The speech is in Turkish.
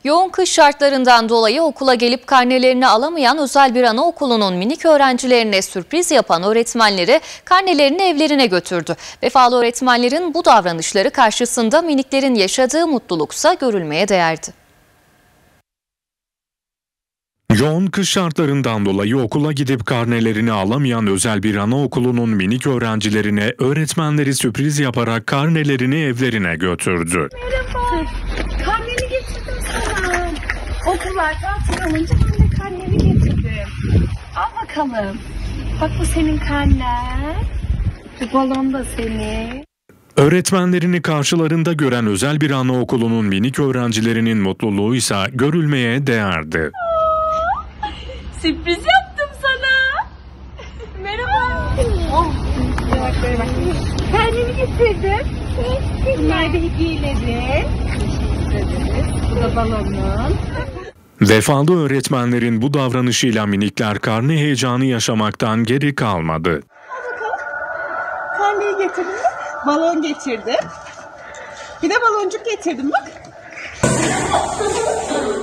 Yoğun kış şartlarından dolayı okula gelip karnelerini alamayan özel bir anaokulunun minik öğrencilerine sürpriz yapan öğretmenleri karnelerini evlerine götürdü. Vefalı öğretmenlerin bu davranışları karşısında miniklerin yaşadığı mutluluksa görülmeye değerdi. Yoğun kış şartlarından dolayı okula gidip karnelerini alamayan özel bir anaokulunun minik öğrencilerine öğretmenleri sürpriz yaparak karnelerini evlerine götürdü. Merhaba, karneni getirdim sana. Okullar tatil olunca ben de karneni getirdim. Al bakalım. Bak bu senin karnen. Bu balon da senin. Öğretmenlerini karşılarında gören özel bir anaokulunun minik öğrencilerinin mutluluğu ise görülmeye değerdi. Sürpriz yaptım sana. Merhaba. Oh, bak. Karneni getirdim. Bunlar da hediyeleri. Bu da balonun. Vefalı öğretmenlerin bu davranışıyla minikler karne heyecanı yaşamaktan geri kalmadı. Al bakalım. Karneyi getirdim mi? Balon getirdim. Bir de baloncuk getirdim bak.